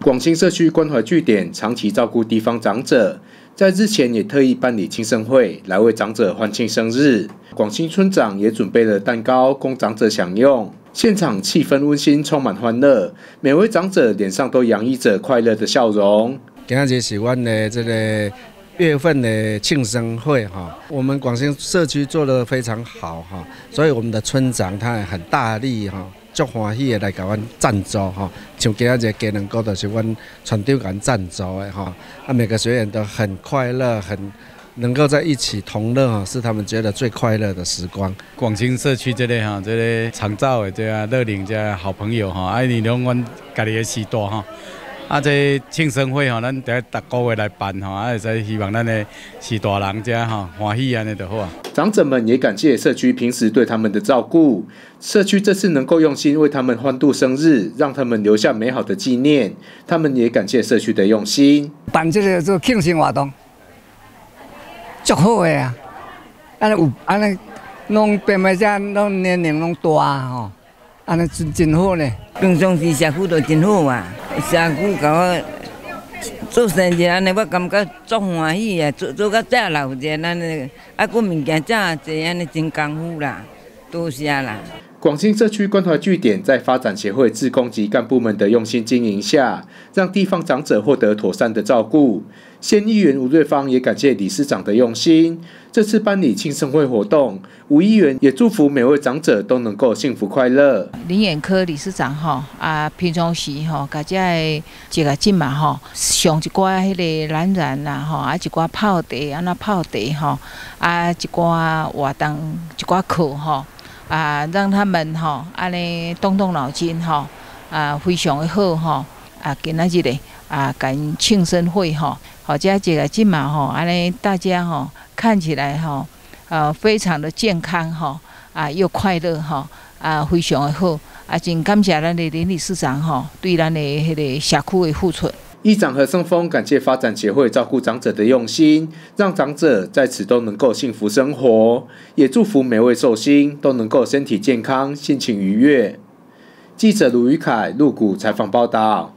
广兴社区关怀据点长期照顾地方长者，在日前也特意办理庆生会来为长者欢庆生日。广兴村长也准备了蛋糕供长者享用，现场气氛温馨，充满欢乐，每位长者脸上都洋溢着快乐的笑容。 今日是我们的这个月份的庆生会哈，我们广兴社区做得非常好哈，所以我们的村长他也很大力哈。足欢喜的来给阮赞助哈，像今仔日鸡卵糕就是阮村长给赞助的哈，每个学员都很快乐，很能够在一起同乐哈，是他们觉得最快乐的时光。 广兴社区这个长照的这个乐龄这好朋友哈，利用阮家己的时代哈。这庆生会吼，咱每个月来办吼，会使希望咱的是大人遮吼欢喜安尼就好啊。 长者们也感谢社区平时对他们的照顾，社区这次能够用心为他们欢度生日，让他们留下美好的纪念。他们也感谢社区的用心。 办这个做庆生活动，足好的啊！安尼拢变卖遮，拢年龄拢大吼，安尼真好呢。 平常时社区就真好啊。社区甲我做生日安尼，我感觉足欢喜啊！做到遮老者安尼，佫物件遮济安尼真功夫啦，多谢啦。 广兴社区关怀据点在发展协会志工及干部们的用心经营下，让地方长者获得妥善的照顾。县议员吴瑞芳也感谢理事长的用心。这次办理庆生会活动，吴议员也祝福每位长者都能够幸福快乐。 林眼科理事长平常时甲这一个进嘛上一寡迄个染啦一寡泡茶安那泡茶一寡活动一寡课让他们安尼动动脑筋非常的好今仔日咧赶庆生会或者这个今嘛安尼大家看起来非常的健康又快乐非常的好真感谢咱的林理事长对咱的迄个社区的付出。 议长何胜峰感谢发展协会照顾长者的用心，让长者在此都能够幸福生活，也祝福每位寿星都能够身体健康、心情愉悦。记者卢宇凯、陆谷采访报道。